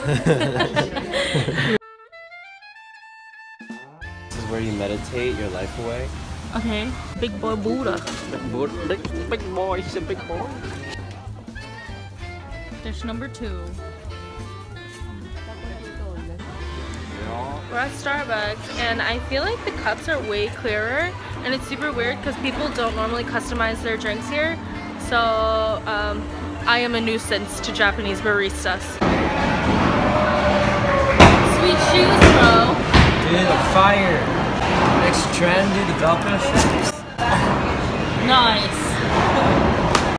This is where you meditate your life away. Okay. Big boy Buddha. Big boy, he's a big boy. Dish number 2. We're at Starbucks and I feel like the cups are way clearer and it's super weird because people don't normally customize their drinks here. So I am a nuisance to Japanese baristas. Sweet shoes, bro. Dude, fire. Next trend, dude, the Velcro straps. Nice.